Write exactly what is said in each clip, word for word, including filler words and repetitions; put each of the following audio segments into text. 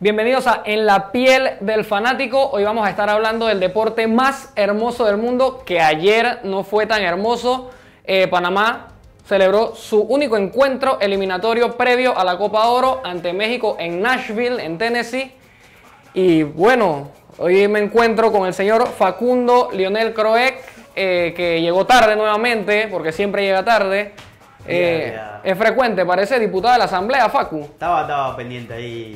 Bienvenidos a En la piel del fanático. Hoy vamos a estar hablando del deporte más hermoso del mundo, que ayer no fue tan hermoso. Eh, Panamá celebró su único encuentro eliminatorio previo a la Copa Oro ante México en Nashville, en Tennessee. Y bueno, hoy me encuentro con el señor Facundo Lionel Croec, eh, que llegó tarde nuevamente, porque siempre llega tarde. Eh, ya, ya. Es frecuente, parece diputado de la Asamblea, Facu. Estaba, estaba pendiente ahí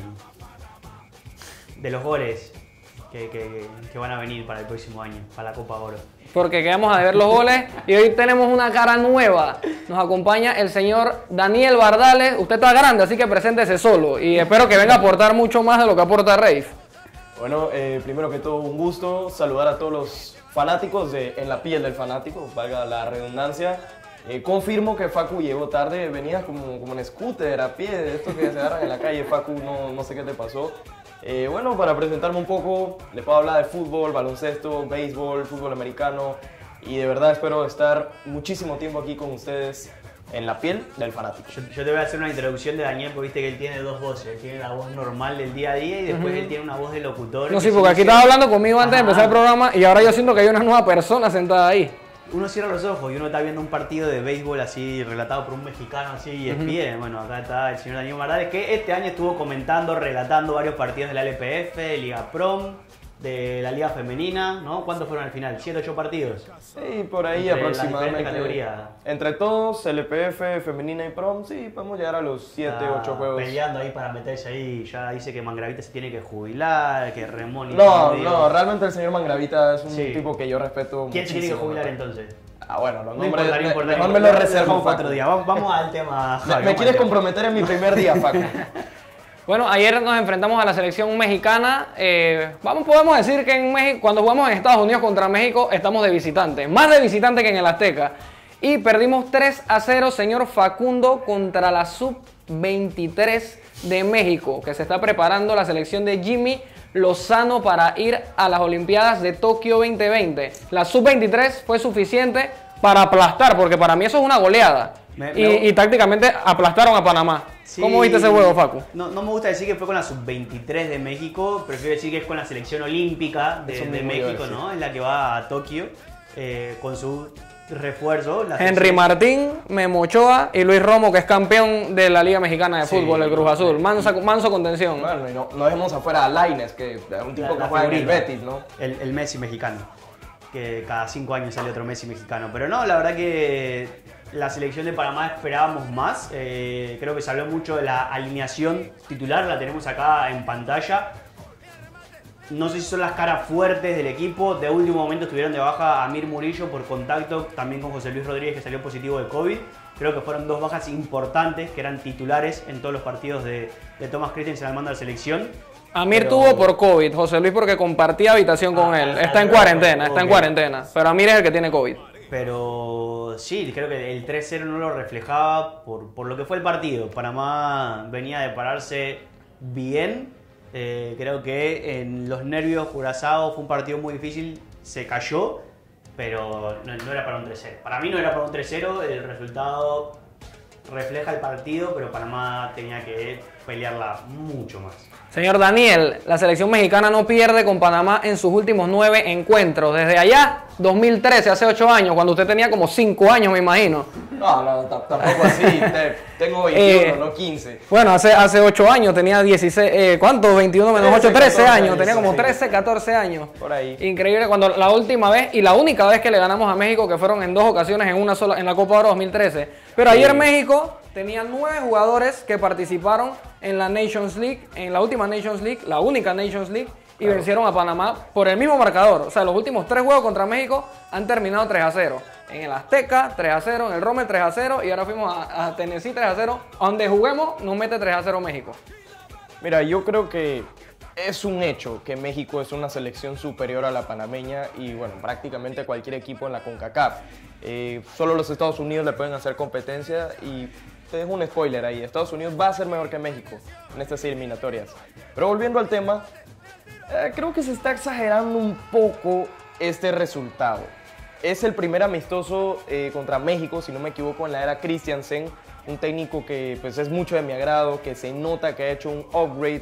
de los goles que, que, que van a venir para el próximo año, para la Copa Oro. Porque quedamos a deber los goles y hoy tenemos una cara nueva. Nos acompaña el señor Daniel Bardales. Usted está grande, así que preséntese solo y espero que venga a aportar mucho más de lo que aporta Rafe. Bueno, eh, primero que todo un gusto saludar a todos los fanáticos de En la piel del fanático, valga la redundancia. Eh, confirmo que Facu llegó tarde, venía como, como en scooter, a pie, de estos que se agarran en la calle. Facu, no, no sé qué te pasó. Eh, bueno, para presentarme un poco, les puedo hablar de fútbol, baloncesto, béisbol, fútbol americano. Y de verdad espero estar muchísimo tiempo aquí con ustedes en la piel del fanático. Yo, yo te voy a hacer una introducción de Daniel, porque viste que él tiene dos voces. Tiene la voz normal del día a día y después Uh-huh. él tiene una voz de locutor. No, que sí, porque aquí dice- estaba hablando conmigo antes de Ajá. empezar el programa y ahora yo siento que hay una nueva persona sentada ahí. Uno cierra los ojos y uno está viendo un partido de béisbol así relatado por un mexicano así y es bien. Bueno, acá está el señor Daniel Bardales, que este año estuvo comentando, relatando varios partidos de la L P F, de Liga Prom, de la Liga Femenina, ¿no? ¿Cuántos fueron al final? ¿Siete, ocho partidos? Sí, por ahí Entre las aproximadamente. diferentes categorías. Entre todos, L P F, femenina y prom, sí, podemos llegar a los siete, Está ocho juegos. peleando ahí para meterse ahí. Ya dice que Mangravita se tiene que jubilar, que Remón y No, todo, no, realmente el señor Mangravita es un Sí. tipo que yo respeto ¿Quién se tiene que muchísimo, jubilar ¿no? entonces? Ah, bueno, los No nombres, importa, no me- importa. mejor no me lo importa, reservo dejamos para Facu. otro día. Vamos, vamos al tema. Me, Javi, me vamos quieres al tema. comprometer en mi primer día, Facu. Bueno, ayer nos enfrentamos a la selección mexicana. Eh, vamos, podemos decir que en México, cuando jugamos en Estados Unidos contra México, estamos de visitante. Más de visitante que en el Azteca. Y perdimos tres a cero, señor Facundo, contra la sub veintitrés de México, que se está preparando la selección de Jimmy Lozano para ir a las Olimpiadas de Tokio veinte veinte. La sub veintitrés fue suficiente para aplastar, porque para mí eso es una goleada. Me- y, me- y tácticamente aplastaron a Panamá. Sí. ¿Cómo viste ese juego, Facu? No, no me gusta decir que fue con la sub veintitrés de México, prefiero decir que es con la selección olímpica de, Eso de mismo iba a México, decir. ¿no? Es la que va a Tokio eh, con su refuerzo. La Henry selección- Martín, Memo Ochoa y Luis Romo, que es campeón de la Liga Mexicana de Sí, Fútbol, el Cruz Azul. Manso, manso contención. Bueno, y no, no dejemos afuera a Lainez, que es un tipo La- que la juega en el figurita. Betis, ¿no? El, el Messi mexicano. Que cada cinco años sale otro Messi mexicano. Pero no, la verdad que la selección de Panamá esperábamos más. Eh, creo que se habló mucho de la alineación titular, la tenemos acá en pantalla. No sé si son las caras fuertes del equipo. De último momento estuvieron de baja Amir Murillo por contacto también con José Luis Rodríguez, que salió positivo de COVID. Creo que fueron dos bajas importantes que eran titulares en todos los partidos de, de Thomas Christensen al mando de la selección. Amir Pero- tuvo por COVID, José Luis porque compartía habitación con Ah, él. ah, Está en ah, cuarentena, está en ok. cuarentena. Pero Amir es el que tiene COVID. Pero sí, creo que el tres cero no lo reflejaba por, por lo que fue el partido. Panamá venía de pararse bien. Eh, creo que en los nervios Curazao fue un partido muy difícil. Se cayó, pero no, no era para un tres cero. Para mí no era para un tres cero. El resultado refleja el partido, pero Panamá tenía que pelearla mucho más. Señor Daniel, la selección mexicana no pierde con Panamá en sus últimos nueve encuentros. Desde allá, dos mil trece, hace ocho años, cuando usted tenía como cinco años, me imagino. No, no, t- tampoco así. Te- tengo veintiuno, Eh, no quince. Bueno, hace, hace ocho años tenía dieciséis, eh, ¿cuánto? veintiuno menos ocho, trece, trece catorce años, tenía como sí. trece, catorce años. Por ahí. Increíble, cuando la última vez y la única vez que le ganamos a México, que fueron en dos ocasiones en una sola, en la Copa Oro dos mil trece. Pero ayer Sí. México tenía nueve jugadores que participaron en la Nations League, en la última Nations League, la única Nations League, y Claro. vencieron a Panamá por el mismo marcador. O sea, los últimos tres juegos contra México han terminado tres a cero. En el Azteca, tres a cero, en el Rommel, tres a cero, y ahora fuimos a, a Tennessee, tres a cero. Donde juguemos, nos mete tres a cero México. Mira, yo creo que es un hecho que México es una selección superior a la panameña y, bueno, prácticamente cualquier equipo en la CONCACAF. Eh, solo los Estados Unidos le pueden hacer competencia y te dejo un spoiler ahí. Estados Unidos va a ser mejor que México en estas eliminatorias. Pero volviendo al tema, eh, creo que se está exagerando un poco este resultado. Es el primer amistoso eh, contra México, si no me equivoco, en la era Christiansen, un técnico que pues, es mucho de mi agrado, que se nota que ha hecho un upgrade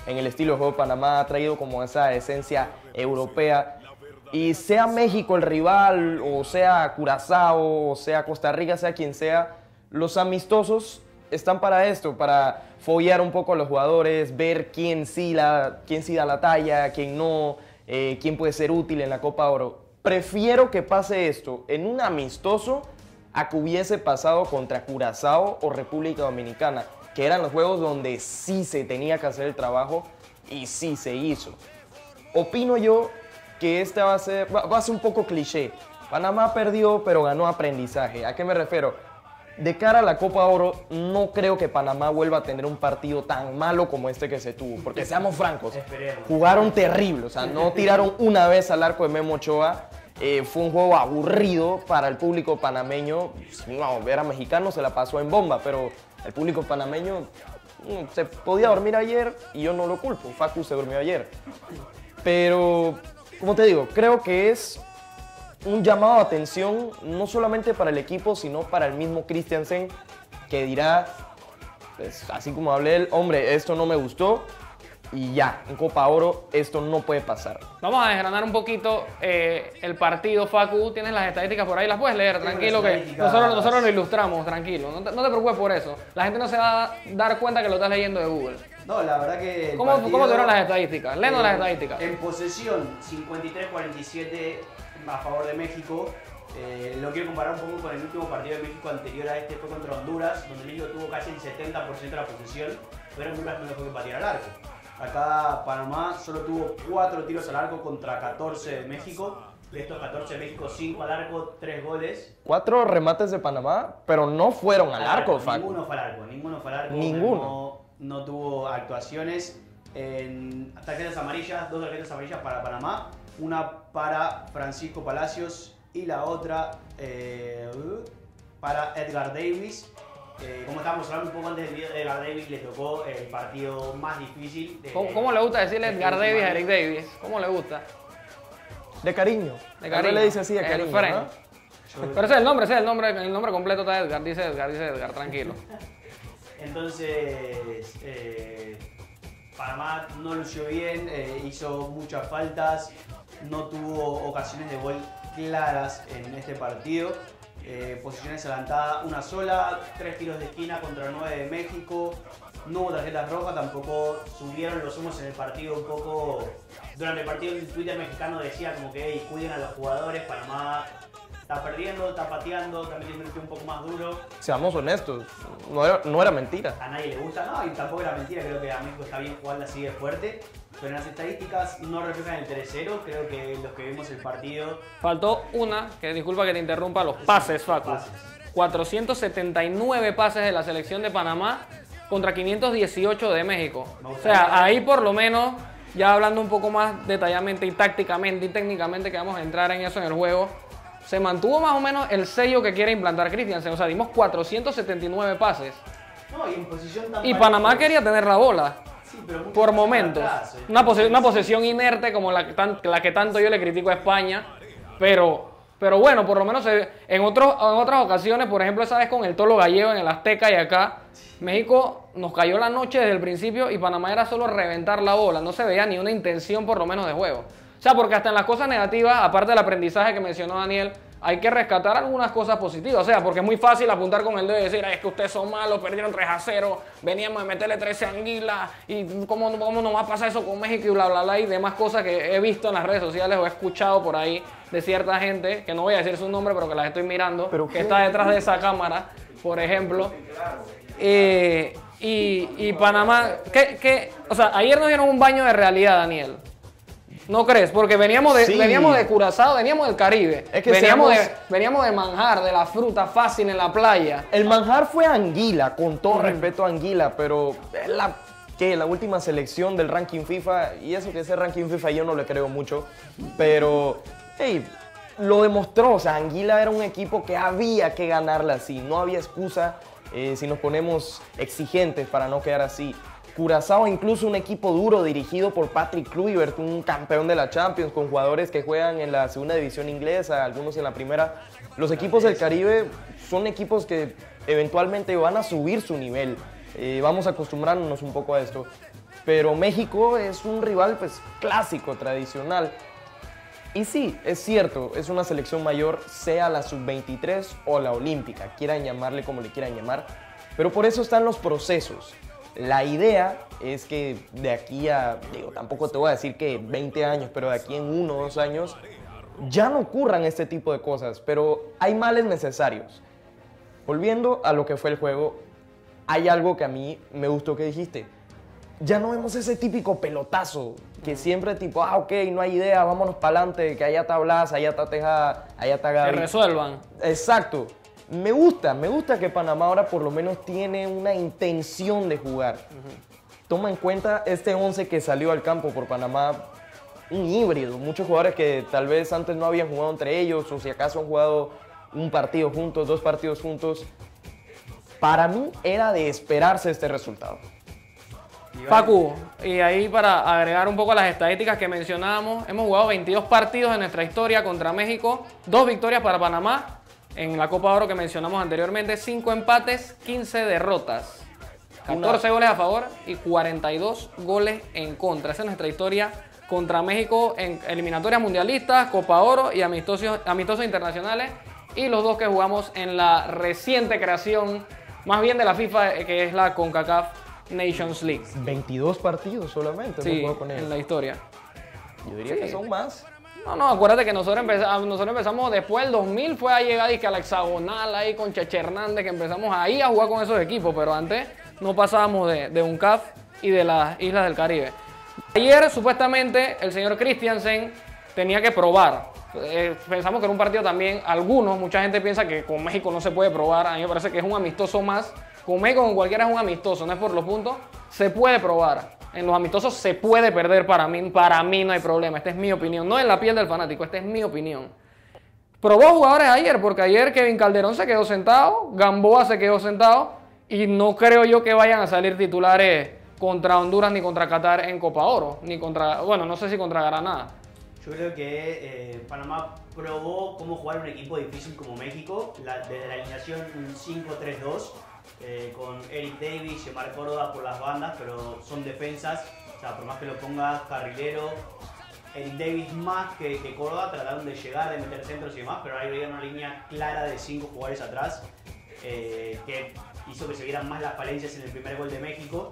en el estilo de juego de Panamá, ha traído como esa esencia europea. Y sea México el rival, o sea Curazao, o sea Costa Rica, sea quien sea, los amistosos están para esto, para follar un poco a los jugadores, ver quién sí, la, quién sí da la talla, quién no, eh, quién puede ser útil en la Copa Oro. Prefiero que pase esto en un amistoso a que hubiese pasado contra Curazao o República Dominicana, que eran los juegos donde sí se tenía que hacer el trabajo y sí se hizo. Opino yo que este va a ser, va, va a ser un poco cliché. Panamá perdió, pero ganó aprendizaje. ¿A qué me refiero? De cara a la Copa Oro, no creo que Panamá vuelva a tener un partido tan malo como este que se tuvo. Porque seamos francos, Esperemos. jugaron terrible. O sea, no tiraron una vez al arco de Memo Ochoa. Eh, fue un juego aburrido para el público panameño. No, ver a mexicanos se la pasó en bomba, pero el público panameño mm, se podía dormir ayer y yo no lo culpo. Facu se durmió ayer. Pero, como te digo, creo que es un llamado de atención no solamente para el equipo, sino para el mismo Christiansen, que dirá, pues, así como hablé él, hombre, esto no me gustó y ya, en Copa Oro esto no puede pasar. Vamos a desgranar un poquito eh, el partido, Facu. Tienes las estadísticas por ahí, las puedes leer, tranquilo, que nosotros, nosotros lo ilustramos, tranquilo. No te, no te preocupes por eso. La gente no se va a dar cuenta que lo estás leyendo de Google. No, la verdad que. el ¿Cómo, partido, ¿Cómo tuvieron las estadísticas? Léenos eh, las estadísticas. En posesión, cincuenta y tres a cuarenta y siete a favor de México. Eh, lo quiero comparar un poco con el último partido de México anterior a este, fue contra Honduras, donde México tuvo casi el setenta por ciento de la posesión, pero Honduras no dejó que patear al arco. Acá Panamá solo tuvo cuatro tiros al arco contra catorce de México. De estos catorce de México, cinco al arco, tres goles. Cuatro remates de Panamá, pero no fueron al arco, Facu. Ninguno fue al arco, ninguno fue al arco. Ninguno. No, no tuvo actuaciones. En tarjetas amarillas, dos tarjetas amarillas para Panamá, una para Francisco Palacios y la otra eh, para Edgar Davis. Eh, como estábamos hablando un poco antes del video de Edgar Davis, le tocó el partido más difícil. De, ¿Cómo, cómo le gusta decirle Edgar de Davis a Eric Davis? ¿Cómo le gusta? De cariño. De Él cariño. le dice así de El cariño, friend. ¿no? Yo- Pero ese es el nombre, ese es el nombre, el nombre completo está Edgar, dice Edgar, dice Edgar, tranquilo. Entonces, eh, Panamá no lució bien, eh, hizo muchas faltas, no tuvo ocasiones de gol claras en este partido. Eh, posiciones adelantadas, una sola, tres tiros de esquina contra nueve de México. No hubo tarjetas rojas, tampoco subieron los humos en el partido un poco. Durante el partido el Twitter mexicano decía como que hey, cuiden a los jugadores, Panamá está perdiendo, está pateando, está metiendo un un poco más duro. Seamos honestos, no era, no era mentira. A nadie le gusta, no, y tampoco era mentira, creo que a México está bien jugarla así de fuerte. Pero en las estadísticas no reflejan el tres cero, creo que los que vimos el partido. Faltó una, que disculpa que te interrumpa, los pases, Facu. Pases. cuatrocientos setenta y nueve pases de la selección de Panamá contra quinientos dieciocho de México. Me O gustaría- sea, ahí por lo menos, ya hablando un poco más detalladamente y tácticamente y técnicamente, que vamos a entrar en eso en el juego, se mantuvo más o menos el sello que quiere implantar Christiansen. O sea, dimos cuatrocientos setenta y nueve pases. No, y en posición tan Y pareja, Panamá pues, quería tener la bola. sí, pero mucho Por más momentos. atrás, eh. Una, pose- una posesión inerte como la que, tan- la que tanto yo le critico a España. Pero, pero bueno, por lo menos se- en, otros, en otras ocasiones, por ejemplo, esa vez con el Tolo Gallego en el Azteca y acá, México nos cayó la noche desde el principio y Panamá era solo reventar la bola. No se veía ni una intención por lo menos de juego. O sea, porque hasta en las cosas negativas, aparte del aprendizaje que mencionó Daniel, hay que rescatar algunas cosas positivas. O sea, porque es muy fácil apuntar con el dedo y decir, "Ay, es que ustedes son malos, perdieron tres a cero, veníamos de meterle trece a Anguila, y cómo, cómo no va a pasar eso con México y bla, bla, bla", y demás cosas que he visto en las redes sociales o he escuchado por ahí de cierta gente, que no voy a decir su nombre, pero que las estoy mirando, ¿Pero que qué? está detrás de esa cámara, por ejemplo. Eh, y, y Panamá, ¿qué, qué? O sea, ayer nos dieron un baño de realidad, Daniel. ¿No crees? Porque veníamos de, Sí. veníamos de Curazao, veníamos del Caribe. Es que veníamos, seamos- de, veníamos de manjar, de la fruta fácil en la playa. El manjar fue Anguila, con todo respeto a Anguila, pero es la, ¿qué? La última selección del ranking FIFA, y eso que ese ranking FIFA yo no le creo mucho, pero hey, lo demostró. O sea, Anguila era un equipo que había que ganarle así, no había excusa eh, si nos ponemos exigentes para no quedar así. Curazao, incluso un equipo duro dirigido por Patrick Kluivert, un campeón de la Champions, con jugadores que juegan en la segunda división inglesa, algunos en la primera. Los equipos del Caribe son equipos que eventualmente van a subir su nivel. Eh, vamos acostumbrándonos un poco a esto. pero México es un rival pues clásico, tradicional. Y sí, es cierto, es una selección mayor, sea la sub veintitrés o la olímpica, quieran llamarle como le quieran llamar, pero por eso están los procesos. La idea es que de aquí a, digo, tampoco te voy a decir que veinte años, pero de aquí en uno o dos años ya no ocurran este tipo de cosas, pero hay males necesarios. Volviendo a lo que fue el juego, hay algo que a mí me gustó que dijiste. Ya no vemos ese típico pelotazo, que siempre tipo, ah, ok, no hay idea, vámonos para adelante, que allá está Blas, allá está Tejada, allá está Gaby. Que resuelvan. Exacto. Me gusta, me gusta que Panamá ahora por lo menos tiene una intención de jugar. Uh-huh. Toma en cuenta este once que salió al campo por Panamá, un híbrido. Muchos jugadores que tal vez antes no habían jugado entre ellos, o si acaso han jugado un partido juntos, dos partidos juntos. Para mí era de esperarse este resultado. Facu, y ahí para agregar un poco a las estadísticas que mencionábamos, hemos jugado veintidós partidos en nuestra historia contra México, dos victorias para Panamá en la Copa Oro que mencionamos anteriormente, cinco empates, quince derrotas, catorce goles a favor y cuarenta y dos goles en contra. Esa es nuestra historia contra México en eliminatorias mundialistas, Copa Oro y amistosos, amistosos internacionales, y los dos que jugamos en la reciente creación, más bien de la FIFA, que es la CONCACAF Nations League. veintidós partidos solamente. Sí, no con en la historia. Yo diría sí. que son más. No, no, acuérdate que nosotros empezamos, nosotros empezamos después del dos mil, fue a llegar y que a la hexagonal ahí con Cheche Hernández, que empezamos ahí a jugar con esos equipos, pero antes no pasábamos de, de un C A F y de las Islas del Caribe. Ayer, supuestamente, el señor Christiansen tenía que probar. Eh, pensamos que era un partido también, algunos, mucha gente piensa que con México no se puede probar, a mí me parece que es un amistoso más. Con México, con cualquiera es un amistoso, no es por los puntos, se puede probar. En los amistosos se puede perder para mí, para mí no hay problema, esta es mi opinión, no en la piel del fanático, esta es mi opinión. Probó jugadores ayer, porque ayer Kevin Calderón se quedó sentado, Gamboa se quedó sentado, y no creo yo que vayan a salir titulares contra Honduras ni contra Qatar en Copa Oro, ni contra, bueno, no sé si contra Granada. Yo creo que eh, Panamá probó cómo jugar un equipo difícil como México, la, desde la alineación cinco tres dos. Eh, con Eric Davis y Omar Córdoba por las bandas, pero son defensas, o sea, por más que lo pongas carrilero, Eric Davis más que, que Córdoba trataron de llegar, de meter centros y demás, pero ahí había una línea clara de cinco jugadores atrás, eh, que hizo que se vieran más las falencias en el primer gol de México,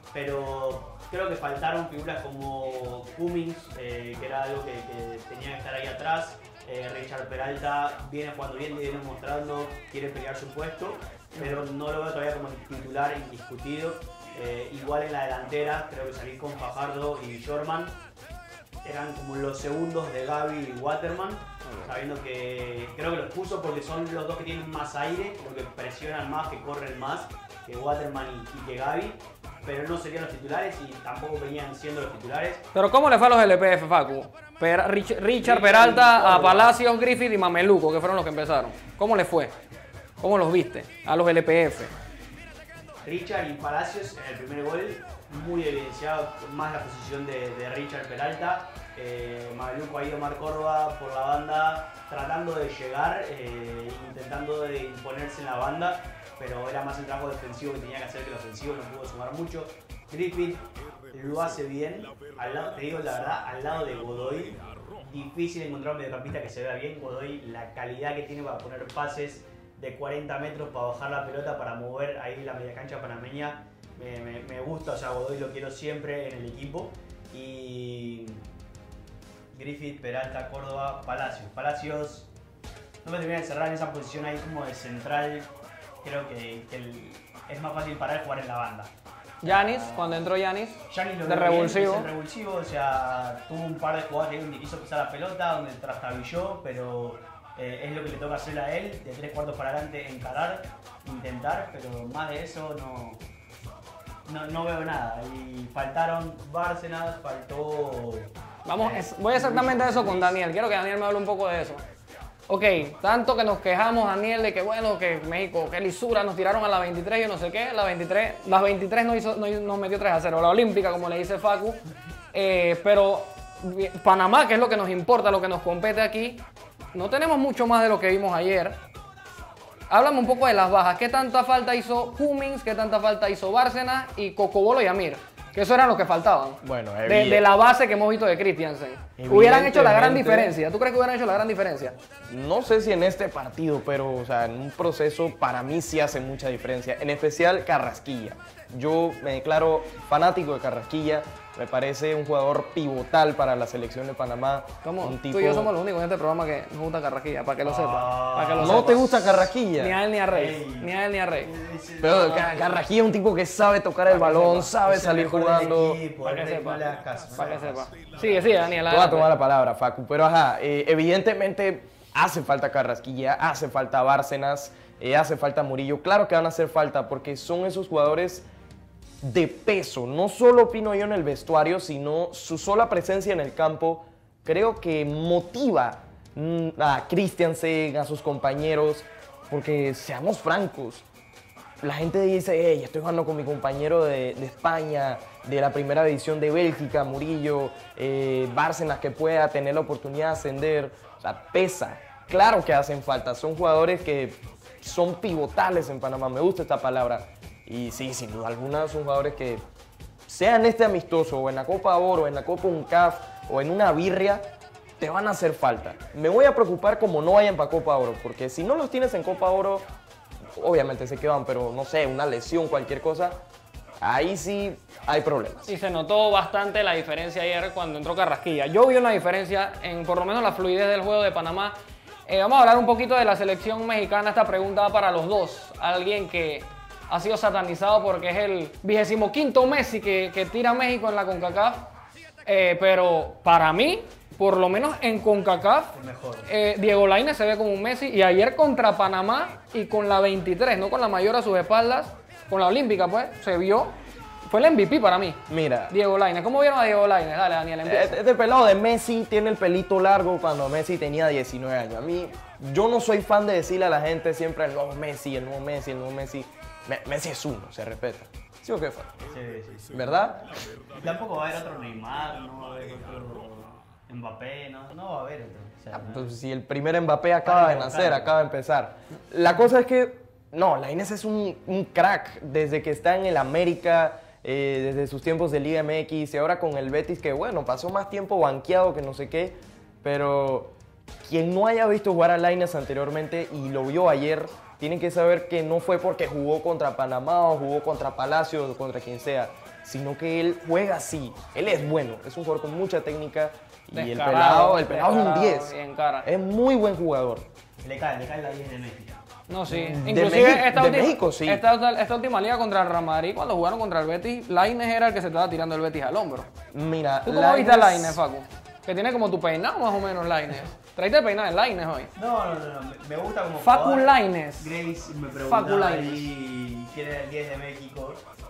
pero creo que faltaron figuras como Cummings, eh, que era algo que, que tenía que estar ahí atrás. Eh, Richard Peralta viene jugando bien, viene mostrando, quiere pelear su puesto, pero no lo veo todavía como titular indiscutido. Eh, igual en la delantera, creo que salir con Fajardo y Shorman eran como los segundos de Gaby y Waterman, sabiendo que creo que los puso porque son los dos que tienen más aire, porque presionan más, que corren más que Waterman y, y que Gaby, pero no serían los titulares y tampoco venían siendo los titulares. Pero ¿cómo le fue a los L P F, Facu? Per, Rich, Richard Peralta, a Palacios, Griffith y Mameluco, que fueron los que empezaron. ¿Cómo le fue? ¿Cómo los viste a los L P F? Richard y Palacios en el primer gol, muy evidenciado más la posición de, de Richard Peralta. Eh, Mameluco ahí, Omar Córdoba por la banda, tratando de llegar, eh, intentando de imponerse en la banda, pero era más el trabajo defensivo que tenía que hacer que el ofensivo, no pudo sumar mucho. Griffith lo hace bien, al lado, te digo la verdad, al lado de Godoy. Difícil encontrar un mediocampista que se vea bien. Godoy, la calidad que tiene para poner pases de cuarenta metros, para bajar la pelota, para mover ahí la media cancha panameña, me, me, me gusta. O sea, Godoy lo quiero siempre en el equipo. Y Griffith, Peralta, Córdoba, Palacios. Palacios no me termina de cerrar en esa posición ahí como de central. Creo que, que el, es más fácil para él jugar en la banda. Yanis, cuando entró Yanis, Yanis de revulsivo. Bien, es el revulsivo, o sea, tuvo un par de jugadas donde quiso pisar la pelota, donde trastabilló, pero eh, es lo que le toca hacer a él, de tres cuartos para adelante, encarar, intentar, pero más de eso no, no, no veo nada. Y faltaron Bárcenas, faltó... Vamos, eh, es, voy exactamente a eso con Daniel, quiero que Daniel me hable un poco de eso. Ok, tanto que nos quejamos, Daniel, de que bueno, que México, que lisura, nos tiraron a la veintitrés, yo no sé qué, la veintitrés, las veintitrés no, hizo, no nos metió tres a cero, la olímpica, como le dice Facu, eh, pero Panamá, que es lo que nos importa, lo que nos compete aquí, no tenemos mucho más de lo que vimos ayer. Háblame un poco de las bajas, ¿qué tanta falta hizo Cummings, qué tanta falta hizo Bárcenas y Cocobolo y Amir? que eso era lo que faltaban. Bueno, de, evidente. de la base que hemos visto de Christiansen. Hubieran hecho la gran Evidentemente. diferencia. ¿Tú crees que hubieran hecho la gran diferencia? No sé si en este partido, pero o sea, en un proceso para mí sí hace mucha diferencia. En especial Carrasquilla. Yo me declaro fanático de Carrasquilla. Me parece un jugador pivotal para la selección de Panamá. Somos- un Tú tipo... y yo somos los únicos en este programa que nos gusta Carrasquilla, para que lo sepa. Para que lo ¿No sepa. te gusta Ni Carrasquilla? a él ni a Rey. Ey. Ni a él ni a Rey. Pero Ca- Carrasquilla es un tipo que sabe tocar el balón, sabe salir jugando. Para que sepa. No le hagas caso. no Para le que hagas sepa. caso. Sigue, sigue, Daniel. Te voy a adelante. tomar la palabra, Facu. Pero ajá, eh, evidentemente hace falta Carrasquilla, hace falta Bárcenas, eh, hace falta Murillo. Claro que van a hacer falta porque son esos jugadores de peso. No solo opino yo en el vestuario, sino su sola presencia en el campo creo que motiva mm, a Christiansen, a sus compañeros, porque seamos francos. La gente dice, hey, estoy jugando con mi compañero de, de España, de la primera división de Bélgica, Murillo, eh, Bárcenas, que pueda tener la oportunidad de ascender. O sea, pesa. Claro que hacen falta. Son jugadores que son pivotales en Panamá. Me gusta esta palabra. Y sí, sin duda alguna son jugadores que, sea en este amistoso, o en la Copa Oro, o en la Copa UNCAF, o en una birria, te van a hacer falta. Me voy a preocupar como no vayan para Copa Oro, porque si no los tienes en Copa Oro, obviamente se quedan, pero no sé, una lesión, cualquier cosa, ahí sí hay problemas. Y se notó bastante la diferencia ayer cuando entró Carrasquilla. Yo vi una diferencia en por lo menos la fluidez del juego de Panamá. Eh, vamos a hablar un poquito de la selección mexicana. Esta pregunta va para los dos. Alguien que ha sido satanizado porque es el vigésimo quinto Messi que, que tira a México en la CONCACAF. Eh, pero para mí, por lo menos en CONCACAF, mejor. eh, Diego Lainez se ve como un Messi. Y ayer contra Panamá y con la veintitrés, no con la mayor a sus espaldas, con la olímpica, pues, se vio. Fue el M V P para mí. Mira, Diego Lainez. ¿Cómo vieron a Diego Lainez? Dale, Daniel, empieza. este pelado de Messi tiene el pelito largo cuando Messi tenía diecinueve años. A mí, yo no soy fan de decirle a la gente siempre el nuevo Messi, el nuevo Messi, el nuevo Messi. Me- Messi es uno, se respeta. ¿Sí o qué fue? Sí, sí, sí. ¿Verdad? Y tampoco va a haber otro Neymar, no va a haber otro Mbappé, no, no va a haber otro. O sea, ¿no? Pues si el primer Mbappé acaba de nacer, acaba de empezar. La cosa es que, no, Lainez es un, un crack desde que está en el América, eh, desde sus tiempos de Liga M X y ahora con el Betis, que bueno, pasó más tiempo banqueado que no sé qué, pero quien no haya visto jugar a Lainez anteriormente y lo vio ayer, tiene que saber que no fue porque jugó contra Panamá o jugó contra Palacios o contra quien sea, sino que él juega así, él es bueno, es un jugador con mucha técnica y el Descarado, pelado, el pelado es un descarado, diez, bien cara. es muy buen jugador. Le cae, le cae la diez de México. No, sí. De Inclusive México- esta, de última, México, sí. esta, esta última liga contra el Real Madrid, cuando jugaron contra el Betis, Lainez era el que se estaba tirando el Betis al hombro. Mira, ¿Tú cómo viste a Lainez, Facu? Que tiene como tu peinado más o menos, Lainez. Traíste el peinado de Lainez hoy. No, no, no, no, me, me gusta como Facu jugador. Lainez. Grace me Facu preguntaba Lainez. ahí quién era el diez de México.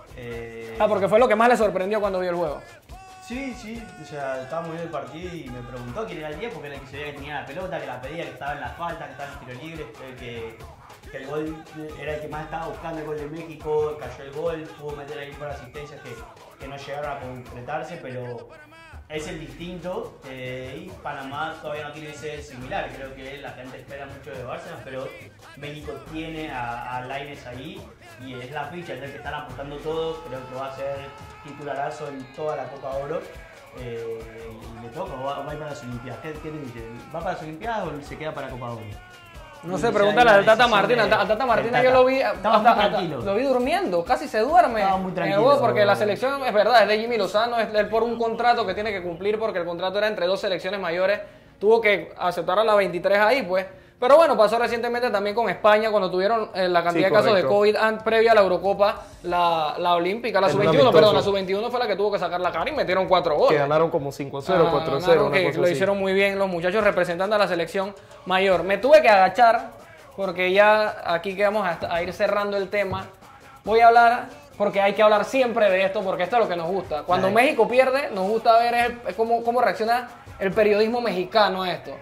Eh, Ah, porque fue lo que más le sorprendió cuando vio el juego. Sí, sí, o sea, estábamos viendo el partido y me preguntó quién era el diez porque era el que se veía que tenía la pelota, que la pedía, que estaba en la falta, que estaba en tiro libre, eh, que, que el gol era el que más estaba buscando el gol de México, cayó el gol, pudo meter ahí un par de asistencias que, que no llegaron a concretarse, pero es el distinto eh, y Panamá todavía no tiene ese similar, creo que la gente espera mucho de Bárcenas, pero México tiene a, a Lainez ahí y es la ficha, es el que están apostando todo, creo que va a ser titularazo en toda la Copa Oro. Eh, y le toca, o va, o va a ir para las Olimpiadas. ¿Qué, qué te dice? ¿Va para las Olimpiadas o se queda para Copa Oro? No Y sé, ya pregúntale hay al una Tata decisión Martino. de- Al Tata del Martino Tata. yo lo vi, Estaba hasta- muy hasta- tranquilo. lo vi durmiendo, casi se duerme. Estaba muy en el tranquilo. juego, porque la selección es verdad, es de Jimmy Lozano, es él por un contrato que tiene que cumplir porque el contrato era entre dos selecciones mayores, tuvo que aceptar a la veintitrés ahí, pues. Pero bueno, pasó recientemente también con España cuando tuvieron eh, la cantidad Sí, de casos de correcto. COVID an- previa a la Eurocopa, la, la Olímpica, la En un sub veintiuno, amistoso. perdón, la sub veintiuno fue la que tuvo que sacar la cara y metieron cuatro goles. que ganaron como cinco cero, Ah, cuatro cero, ganaron, una que cosa lo así. hicieron muy bien los muchachos representando a la selección mayor. Me tuve que agachar porque ya aquí que vamos a, a ir cerrando el tema. Voy a hablar porque hay que hablar siempre de esto porque esto es lo que nos gusta. Cuando Ay. México pierde, nos gusta ver el- es cómo, cómo reacciona el periodismo mexicano a esto.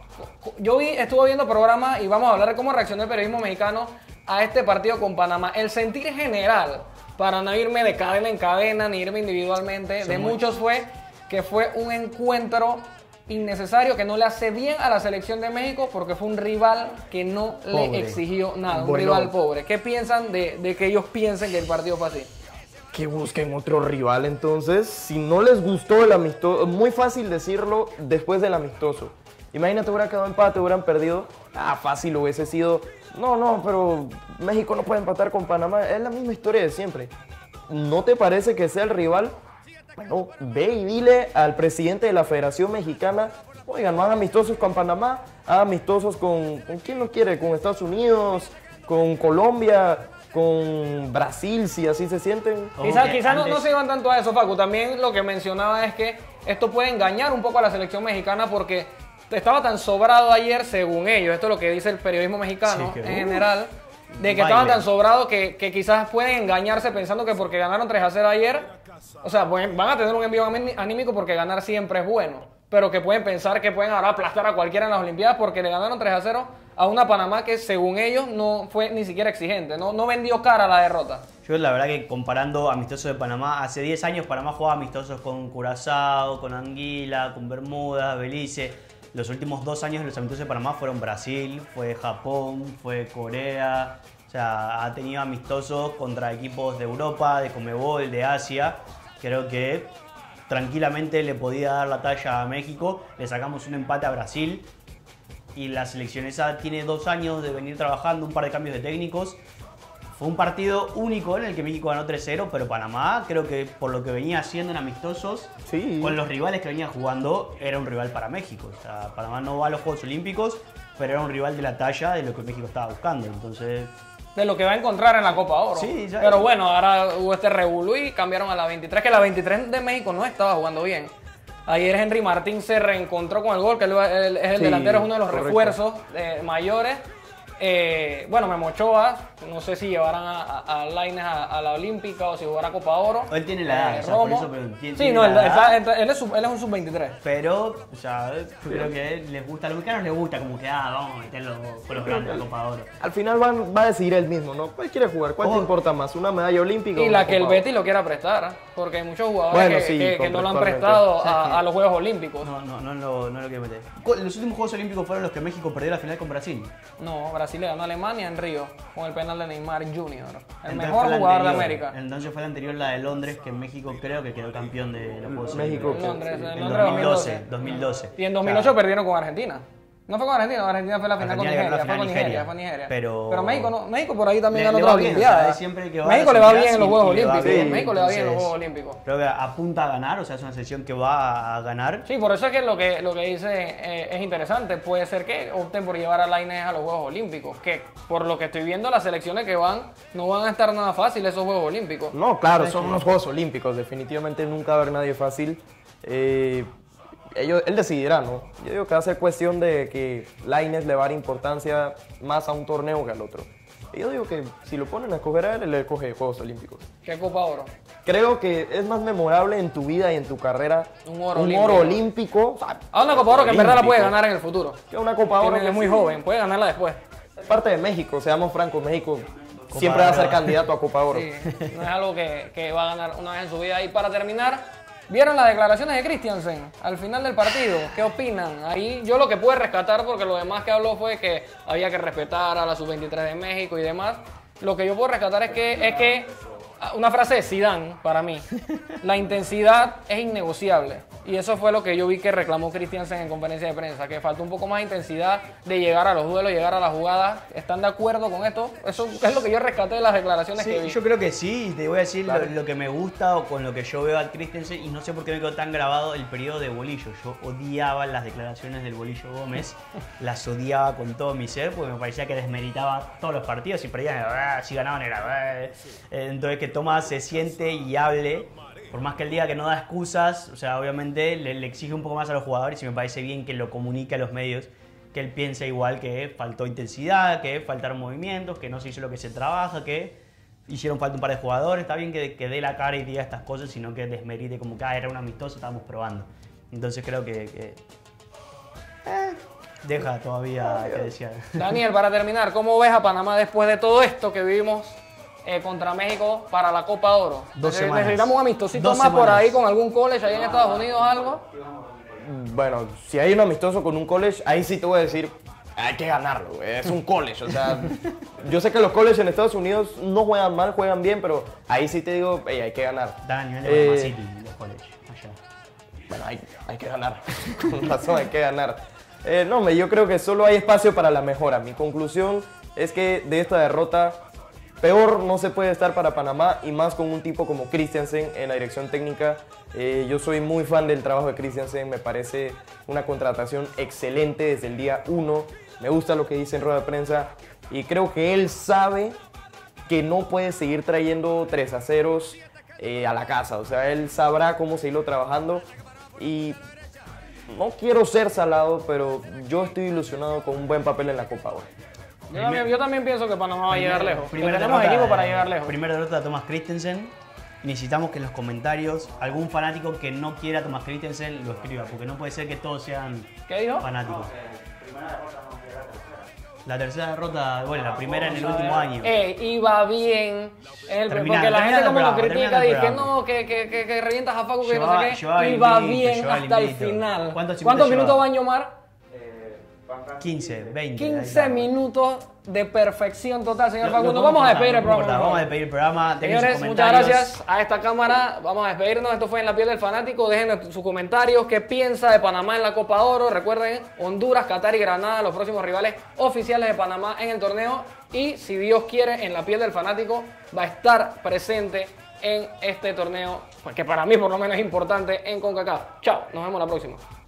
Yo vi, estuve viendo programas y vamos a hablar de cómo reaccionó el periodismo mexicano a este partido con Panamá. El sentir general, para no irme de cadena en cadena ni irme individualmente, de muchos fue que fue un encuentro innecesario que no le hace bien a la selección de México porque fue un rival que no Pobre. le exigió nada, un Bueno. rival pobre. ¿Qué piensan de, de que ellos piensen que el partido fue así? que busquen otro rival entonces. Si no les gustó el amistoso, muy fácil decirlo después del amistoso. Imagínate, hubiera quedado empate, hubieran perdido. Ah, fácil hubiese sido. No, no, pero México no puede empatar con Panamá. Es la misma historia de siempre. ¿No te parece que sea el rival? Bueno, ve y dile al presidente de la Federación Mexicana, oigan, no hagan amistosos con Panamá, hagan amistosos con, ¿con quién lo quiere? Con Estados Unidos, con Colombia, con Brasil, si así se sienten. Quizás quizá no, no se iban tanto a eso, Facu. También lo que mencionaba es que esto puede engañar un poco a la selección mexicana porque estaba tan sobrado ayer, según ellos, esto es lo que dice el periodismo mexicano sí, que, en general, de que baile. Estaban tan sobrados que, que quizás pueden engañarse pensando que porque ganaron tres a cero ayer, o sea, pueden, van a tener un envío anímico porque ganar siempre es bueno, pero que pueden pensar que pueden ahora aplastar a cualquiera en las Olimpiadas porque le ganaron tres a cero a una Panamá que según ellos no fue ni siquiera exigente, no, no vendió cara a la derrota. Yo la verdad que comparando amistosos de Panamá, hace diez años Panamá jugaba amistosos con Curazao, con Anguila, con Bermuda, Belice. Los últimos dos años los amistosos de Panamá fueron Brasil, fue Japón, fue Corea. O sea, ha tenido amistosos contra equipos de Europa, de Conmebol, de Asia. Creo que tranquilamente le podía dar la talla a México. Le sacamos un empate a Brasil. Y la selección esa tiene dos años de venir trabajando, un par de cambios de técnicos. Fue un partido único en el que México ganó tres cero, pero Panamá creo que por lo que venía haciendo en amistosos, sí. Con los rivales que venía jugando, era un rival para México. O sea, Panamá no va a los Juegos Olímpicos, pero era un rival de la talla de lo que México estaba buscando. Entonces, de lo que va a encontrar en la Copa Oro. Sí, ya pero bueno, ahora hubo este revolú y cambiaron a la veintitrés, que la veintitrés de México no estaba jugando bien. Ayer Henry Martín se reencontró con el gol, que él es el sí, delantero, es uno de los correcto. refuerzos eh, mayores. Eh, bueno, Memo Ochoa, no sé si llevarán a, a, a Lainez a, a la Olímpica o si jugará Copa Oro. Él tiene la edad, eh, o sea, por eso, pero tiene, sí, no, él, está, él, es sub, él es un sub veintitrés. Pero, o sea, creo que les gusta, a los mexicanos les gusta, como que, ah, vamos a meterlo con los grandes de la Copa Oro. Al final van, va a decidir él mismo, ¿no? ¿Cuál quiere jugar? ¿Cuál oh. te importa más? ¿Una medalla olímpica y o la que el Copa Betis lo quiera prestar? Porque hay muchos jugadores bueno, que, sí, que, que no lo han prestado o sea, a, a los Juegos Olímpicos. No, no, no, no, no lo quiero meter. Los últimos Juegos Olímpicos fueron los que México perdió la final con Brasil. No, Brasil le ganó a Alemania en Río con el penal de Neymar junior, el entonces mejor jugador anterior, de América. Entonces fue la anterior, la de Londres, que México creo que quedó campeón de los Juegos México, Olímpicos. Londres, en, en Londres dos mil doce. Y en dos mil ocho claro. perdieron con Argentina. No fue con Argentina, Argentina fue la final con Nigeria, fue con Nigeria, fue Nigeria. Pero, pero México, no, México por ahí también ganó otra Olimpiada. O sea, México le va bien en los Juegos Olímpicos. Sí, México le va bien en los Juegos Olímpicos. Creo que apunta a ganar, o sea, es una selección que va a ganar. Sí, por eso es que lo que, lo que dice eh, es interesante. Puede ser que opten por llevar a Lainez a los Juegos Olímpicos, que por lo que estoy viendo las selecciones que van, no van a estar nada fáciles esos Juegos Olímpicos. No, claro, son unos Juegos Olímpicos, definitivamente nunca va a haber nadie fácil. Eh... Ellos, él decidirá, ¿no? Yo digo que va a ser cuestión de que Lainez le va a dar importancia más a un torneo que al otro. Y yo digo que si lo ponen a escoger a él, él le coge Juegos Olímpicos. ¿Qué Copa Oro? Creo que es más memorable en tu vida y en tu carrera un oro un olímpico. Oro olímpico. O sea, a una Copa Oro que en verdad la puede ganar en el futuro. Que una Copa Oro que es muy joven, puede ganarla después. Es parte de México, seamos francos, México Copa siempre va a ser candidato a Copa Oro. Sí, no es algo que, que va a ganar una vez en su vida. Y para terminar, ¿vieron las declaraciones de Christiansen al final del partido? ¿Qué opinan? Ahí yo lo que pude rescatar, porque lo demás que habló fue que había que respetar a la sub veintitrés de México y demás. Lo que yo puedo rescatar es que, es que una frase de Zidane, para mí, la intensidad es innegociable. Y eso fue lo que yo vi que reclamó Christiansen en conferencia de prensa, que falta un poco más de intensidad de llegar a los duelos, llegar a las jugadas. ¿Están de acuerdo con esto? Eso es lo que yo rescaté de las declaraciones sí, que vi. Yo creo que sí, y te voy a decir lo, lo que me gusta o con lo que yo veo al Christiansen, y no sé por qué me quedó tan grabado el periodo de Bolillo. Yo odiaba las declaraciones del Bolillo Gómez, las odiaba con todo mi ser, porque me parecía que desmeritaba todos los partidos, y perdían, ah, si ganaban era... Ah. Entonces que Tomás se siente y hable, por más que él diga que no da excusas, o sea, obviamente le, le exige un poco más a los jugadores y me parece bien que lo comunique a los medios, que él piensa igual que faltó intensidad, que faltaron movimientos, que no se hizo lo que se trabaja, que hicieron falta un par de jugadores. Está bien que, que dé la cara y diga estas cosas, sino que desmerite como que ah, era un amistoso, estábamos probando. Entonces creo que... que eh, deja todavía que desear. Daniel, para terminar, ¿cómo ves a Panamá después de todo esto que vivimos Eh, contra México para la Copa Oro? Dos semanas. Necesitamos un amistosito Dos más semanas. por ahí con algún college ahí en Estados Unidos, algo. Bueno, si hay un amistoso con un college, ahí sí te voy a decir, hay que ganarlo, güey. Es un college, o sea, yo sé que los colleges en Estados Unidos no juegan mal, juegan bien, pero ahí sí te digo, hey, hay que ganar. Dan a nivel de Eh, Panama City, los colegios, allá. Bueno, hay, hay que ganar, con razón hay que ganar. Eh, no, me- yo creo que solo hay espacio para la mejora. Mi conclusión es que de esta derrota, peor no se puede estar para Panamá y más con un tipo como Christiansen en la dirección técnica. Eh, yo soy muy fan del trabajo de Christiansen, me parece una contratación excelente desde el día uno. Me gusta lo que dice en rueda de prensa y creo que él sabe que no puede seguir trayendo tres a ceros eh, a la casa. O sea, él sabrá cómo seguirlo trabajando y no quiero ser salado, pero yo estoy ilusionado con un buen papel en la Copa ahora. Yo también, yo también pienso que Panamá va a llegar lejos. Que Primera tenemos derrota equipo de- para llegar lejos. Primera derrota de Thomas Christensen. Necesitamos que en los comentarios algún fanático que no quiera a Thomas Christensen lo escriba, porque no puede ser que todos sean ¿Qué dijo? fanáticos. La tercera derrota, bueno, la primera en el último año. Eh, iba bien. En el, Terminando, porque la gente terminando como el lo programa, critica, terminando el dice que programa. no, que, que, que, que revientas a Facu, que Llevaba- no sé qué. llevaba el Iba invicto, bien llevaba el hasta el invicto. final. ¿Cuántos ¿Cuántos minutos minutos llevaba? va a Ñomar? quince, veinte. ahí quince está. minutos de perfección total, señor Lo- lo Facundo. podemos Vamos a cortar, despedir el no importa, programa. Vamos a despedir el programa. Dejen sus Señores, muchas comentarios. gracias a esta cámara. Vamos a despedirnos. Esto fue En la Piel del Fanático. Dejen sus comentarios. ¿Qué piensa de Panamá en la Copa Oro? Recuerden, Honduras, Qatar y Granada, los próximos rivales oficiales de Panamá en el torneo. Y si Dios quiere, En la Piel del Fanático va a estar presente en este torneo, pues que para mí por lo menos es importante en CONCACAF. Chao, nos vemos la próxima.